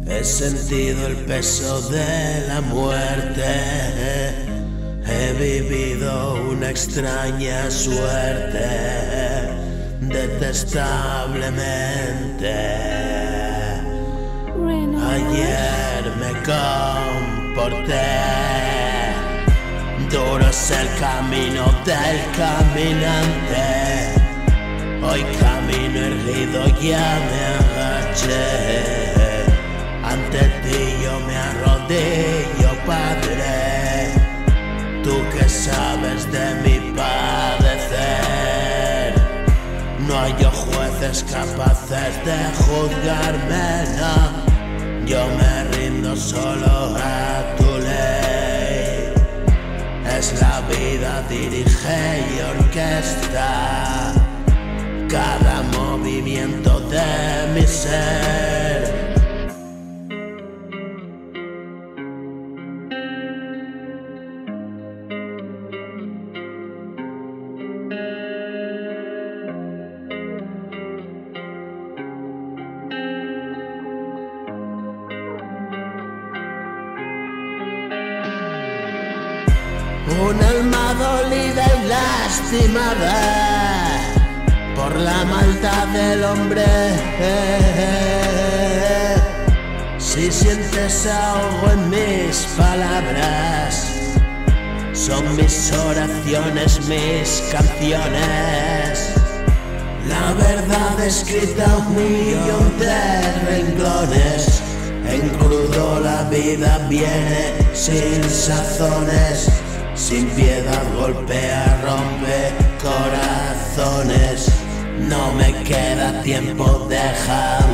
He sentido el peso de la muerte, he vivido una extraña suerte, detestablemente. Ayer me comporté, duro es el camino del caminante. Hoy camino erguido, ya me agaché. Ante ti yo me arrodillo, Padre, tú que sabes de mi padecer. No hay jueces capaces de juzgarme, no. Yo me rindo solo a tu ley. Es la vida, dirige y orquesta cada movimiento de mi ser. Un alma dolida y lastimada por la maldad del hombre. Si sientes ahogo en mis palabras, son mis oraciones, mis canciones. La verdad escrita un millón de renglones. En crudo la vida viene sin sazones. Sin piedad golpea, rompe corazones. No me queda tiempo, deja